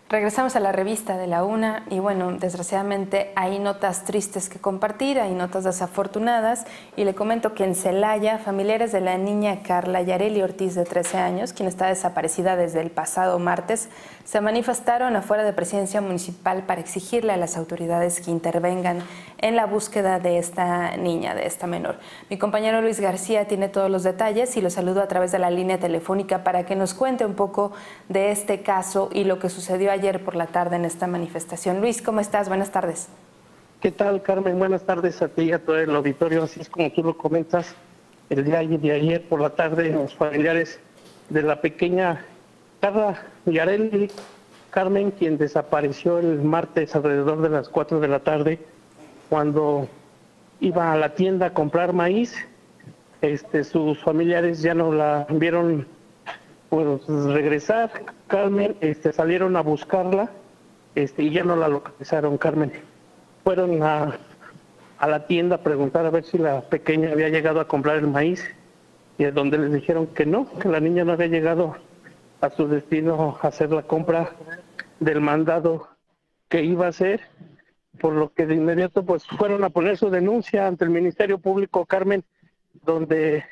Regresamos a la revista de la UNA y bueno, desgraciadamente hay notas tristes que compartir, hay notas desafortunadas y le comento que en Celaya, familiares de la niña Carla Yareli Ortiz de 13 años, quien está desaparecida desde el pasado martes, se manifestaron afuera de Presidencia Municipal para exigirle a las autoridades que intervengan en la búsqueda de esta niña, de esta menor. Mi compañero Luis García tiene todos los detalles y lo saludo a través de la línea telefónica para que nos cuente un poco de este caso y lo que sucedió ayer por la tarde en esta manifestación. Luis, ¿cómo estás? Buenas tardes. ¿Qué tal, Carmen? Buenas tardes a ti y a todo el auditorio. Así es como tú lo comentas, el día de ayer por la tarde, los familiares de la pequeña Carla Yareli, Carmen, quien desapareció el martes alrededor de las 4 de la tarde, cuando iba a la tienda a comprar maíz. Sus familiares ya no la vieron pues regresar, Carmen, salieron a buscarla, y ya no la localizaron, Carmen. Fueron a la tienda a preguntar a ver si la pequeña había llegado a comprar el maíz, y es donde les dijeron que no, que la niña no había llegado a su destino a hacer la compra del mandado que iba a hacer, por lo que de inmediato pues fueron a poner su denuncia ante el Ministerio Público, Carmen, donde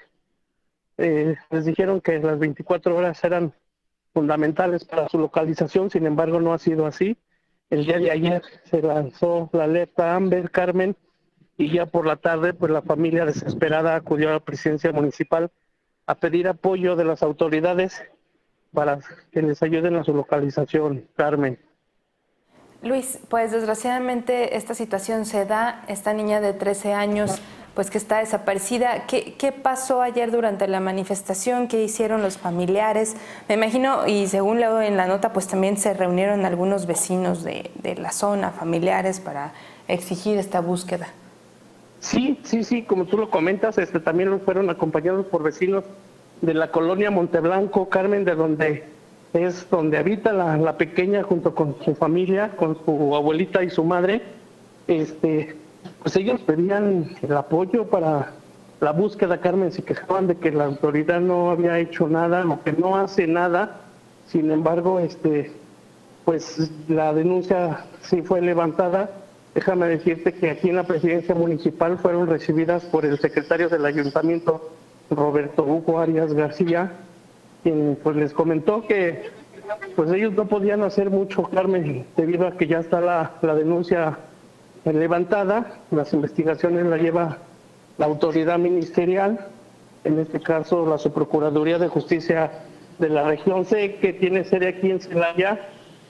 les dijeron que las 24 horas eran fundamentales para su localización. Sin embargo, no ha sido así. El día de ayer se lanzó la alerta Amber, Carmen, y ya por la tarde, pues la familia desesperada acudió a la Presidencia Municipal a pedir apoyo de las autoridades para que les ayuden a su localización, Carmen. Luis, pues desgraciadamente esta situación se da, esta niña de 13 años pues que está desaparecida. ¿Qué pasó ayer durante la manifestación? ¿Qué hicieron los familiares? Me imagino, y según leo en la nota, pues también se reunieron algunos vecinos de la zona, familiares, para exigir esta búsqueda. Sí, como tú lo comentas, también lo fueron acompañados por vecinos de la colonia Monteblanco, Carmen, de donde habita la pequeña junto con su familia, con su abuelita y su madre. Pues ellos pedían el apoyo para la búsqueda, Carmen. Se quejaban de que la autoridad no había hecho nada o que no hace nada. Sin embargo, pues la denuncia sí fue levantada. Déjame decirte que aquí en la Presidencia Municipal fueron recibidas por el secretario del Ayuntamiento, Roberto Hugo Arias García, quien pues les comentó que pues ellos no podían hacer mucho, Carmen, debido a que ya está la denuncia levantada. Las investigaciones las lleva la autoridad ministerial, en este caso la Subprocuraduría de Justicia de la región C, que tiene sede aquí en Celaya.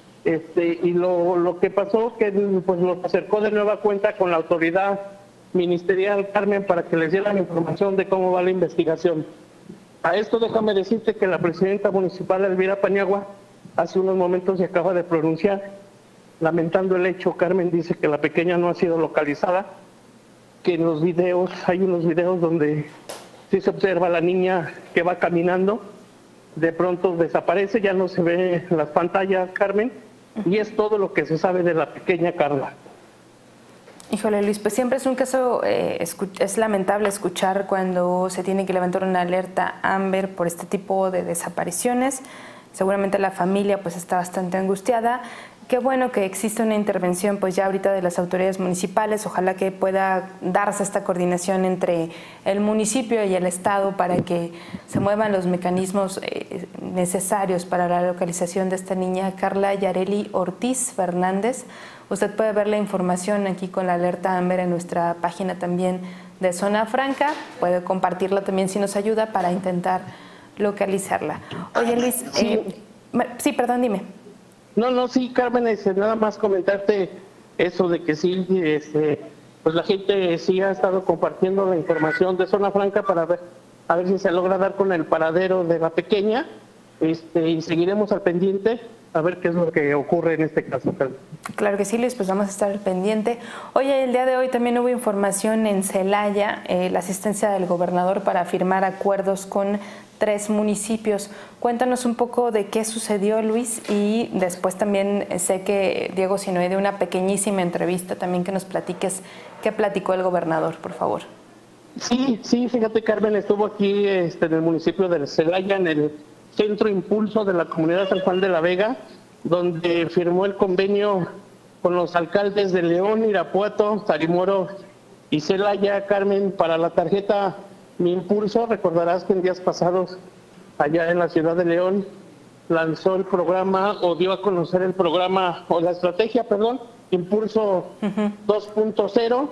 Y lo que pasó que pues nos acercó de nueva cuenta con la autoridad ministerial, Carmen, para que les dieran información de cómo va la investigación. A esto déjame decirte que la presidenta municipal, Elvira Paniagua, hace unos momentos se acaba de pronunciar lamentando el hecho. Carmen, dice que la pequeña no ha sido localizada, que en los videos, hay unos videos donde sí se observa a la niña que va caminando, de pronto desaparece, ya no se ve en las pantallas, Carmen, y es todo lo que se sabe de la pequeña Carla. Híjole, Luis, pues siempre es un caso, es lamentable escuchar cuando se tiene que levantar una alerta Amber por este tipo de desapariciones. Seguramente la familia pues está bastante angustiada. Qué bueno que existe una intervención pues ya ahorita de las autoridades municipales. Ojalá que pueda darse esta coordinación entre el municipio y el estado para que se muevan los mecanismos necesarios para la localización de esta niña Carla Yareli Ortiz Fernández. Usted puede ver la información aquí con la alerta Amber en nuestra página también de Zona Franca. Puede compartirla también si nos ayuda para intentar localizarla. Oye, Luis, sí, perdón, dime. Sí, Carmen, nada más comentarte eso de que sí, pues la gente sí ha estado compartiendo la información de Zona Franca para ver, a ver si se logra dar con el paradero de la pequeña, y seguiremos al pendiente a ver qué es lo que ocurre en este caso, Carmen. Claro que sí, Luis, pues vamos a estar al pendiente. Oye, el día de hoy también hubo información en Celaya, la asistencia del gobernador para firmar acuerdos con 3 municipios. Cuéntanos un poco de qué sucedió, Luis, y después también sé que Diego Sinoé dio una pequeñísima entrevista, también que nos platiques qué platicó el gobernador, por favor. Sí, fíjate, Carmen, estuvo aquí en el municipio de Celaya, en el Centro Impulso de la Comunidad San Juan de la Vega, donde firmó el convenio con los alcaldes de León, Irapuato, Tarimoro y Celaya, Carmen, para la tarjeta Mi Impulso. Recordarás que en días pasados, allá en la ciudad de León, lanzó el programa, o dio a conocer el programa, o la estrategia, perdón, Impulso 2.0.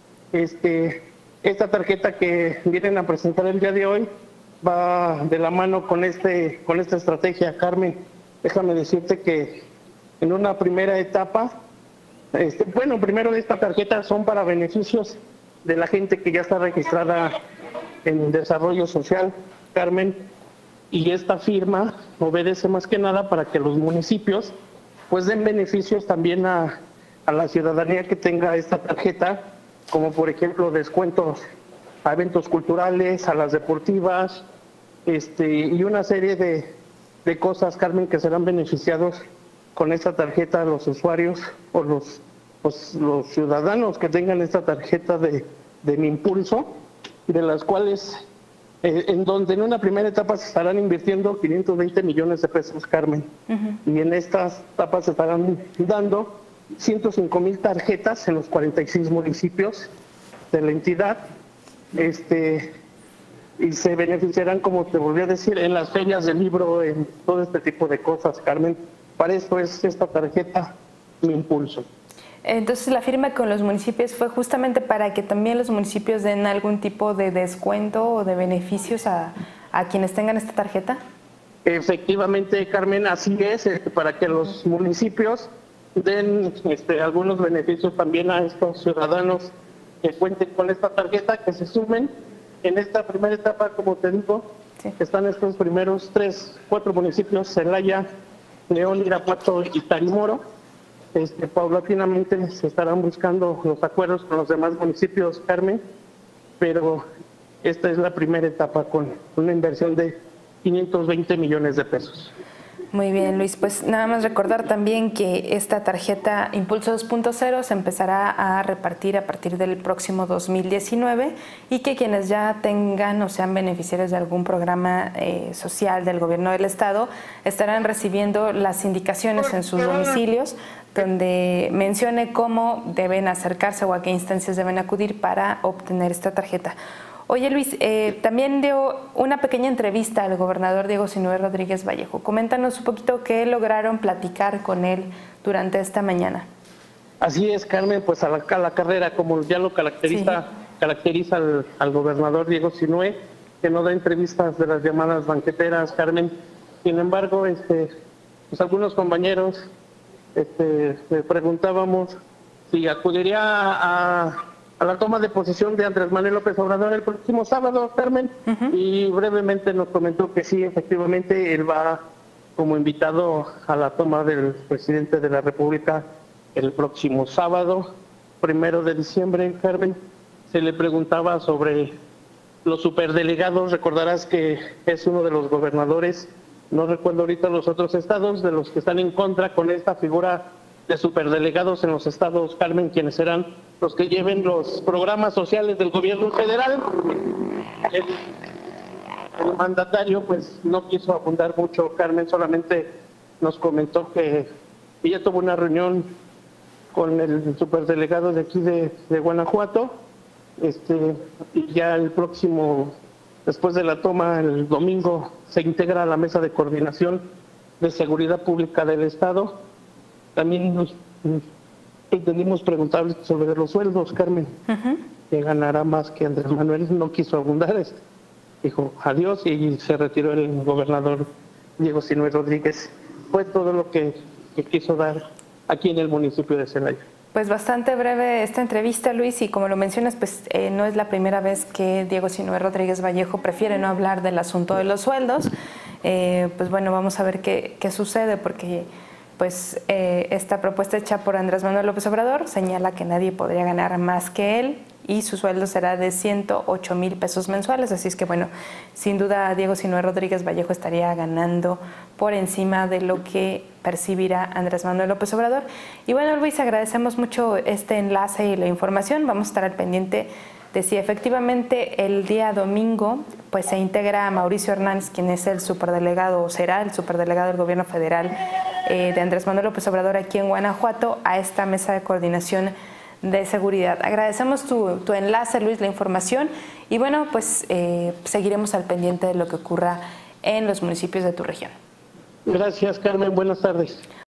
Esta tarjeta que vienen a presentar el día de hoy va de la mano con esta estrategia, Carmen. Déjame decirte que en una primera etapa, primero esta tarjeta son para beneficios de la gente que ya está registrada en desarrollo social, Carmen, y esta firma obedece más que nada para que los municipios pues den beneficios también a la ciudadanía que tenga esta tarjeta, como por ejemplo descuentos a eventos culturales, a las deportivas, y una serie de cosas, Carmen, que serán beneficiados con esta tarjeta los usuarios o los ciudadanos que tengan esta tarjeta de Mi Impulso, de las cuales en donde en una primera etapa se estarán invirtiendo 520 millones de pesos, Carmen, y en estas etapas se estarán dando 105,000 tarjetas en los 46 municipios de la entidad, y se beneficiarán, como te volví a decir, en las ferias del libro, en todo este tipo de cosas, Carmen. Para esto es esta tarjeta Mi Impulso. Entonces, la firma con los municipios fue justamente para que también los municipios den algún tipo de descuento o de beneficios a quienes tengan esta tarjeta. Efectivamente, Carmen, así es, para que los municipios den algunos beneficios también a estos ciudadanos que cuenten con esta tarjeta, que se sumen. En esta primera etapa, como te digo, sí, están estos primeros 4 municipios, Celaya, León, Irapuato y Tarimoro. Paulatinamente se estarán buscando los acuerdos con los demás municipios, Carmen, pero esta es la primera etapa con una inversión de 520 millones de pesos. Muy bien, Luis. Pues nada más recordar también que esta tarjeta Impulso 2.0 se empezará a repartir a partir del próximo 2019 y que quienes ya tengan o sean beneficiarios de algún programa social del gobierno del estado estarán recibiendo las indicaciones en sus domicilios donde mencione cómo deben acercarse o a qué instancias deben acudir para obtener esta tarjeta. Oye, Luis, también dio una pequeña entrevista al gobernador Diego Sinue Rodríguez Vallejo. Coméntanos un poquito qué lograron platicar con él durante esta mañana. Así es, Carmen, pues a la carrera, como ya lo caracteriza al gobernador Diego Sinue, que no da entrevistas de las llamadas banqueteras, Carmen. Sin embargo, pues algunos compañeros preguntábamos si acudiría a la toma de posesión de Andrés Manuel López Obrador el próximo sábado, Carmen, y brevemente nos comentó que sí, efectivamente, él va como invitado a la toma del presidente de la República el próximo sábado, 1 de diciembre, Carmen. Se le preguntaba sobre los superdelegados. Recordarás que es uno de los gobernadores, no recuerdo ahorita los otros estados, de los que están en contra con esta figura de superdelegados en los estados, Carmen, quienes serán los que lleven los programas sociales del gobierno federal. El mandatario pues no quiso abundar mucho, Carmen, solamente nos comentó que ella tuvo una reunión con el superdelegado de aquí de Guanajuato, y ya el próximo, después de la toma, el domingo, se integra a la mesa de coordinación de seguridad pública del estado. También nos entendimos preguntarle sobre los sueldos, Carmen, que ganará más que Andrés Manuel. No quiso abundar, dijo adiós y se retiró el gobernador Diego Sinue Rodríguez. Fue todo lo que quiso dar aquí en el municipio de Celaya. Pues bastante breve esta entrevista, Luis, y como lo mencionas, pues no es la primera vez que Diego Sinue Rodríguez Vallejo prefiere no hablar del asunto de los sueldos. Pues bueno, vamos a ver qué sucede, porque pues esta propuesta hecha por Andrés Manuel López Obrador señala que nadie podría ganar más que él y su sueldo será de 108,000 pesos mensuales. Así es que bueno, sin duda Diego Sinue Rodríguez Vallejo estaría ganando por encima de lo que percibirá Andrés Manuel López Obrador. Y bueno, Luis, agradecemos mucho este enlace y la información. Vamos a estar al pendiente de si efectivamente el día domingo pues se integra a Mauricio Hernández, quien es el superdelegado o será el superdelegado del gobierno federal de Andrés Manuel López Obrador aquí en Guanajuato a esta mesa de coordinación de seguridad. Agradecemos tu enlace, Luis, la información, y bueno, pues seguiremos al pendiente de lo que ocurra en los municipios de tu región. Gracias, Carmen. Buenas tardes.